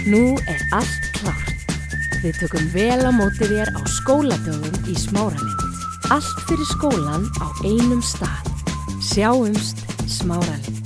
Nú allt klárt. Við tökum vel á móti þér á skóladögum í Smáralind. Allt fyrir skólan á einum stað. Sjáumst Smáralind.